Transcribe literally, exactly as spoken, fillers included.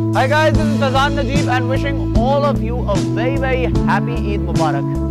Hi guys, this is Faizan Najeeb and wishing all of you a very very happy Eid Mubarak.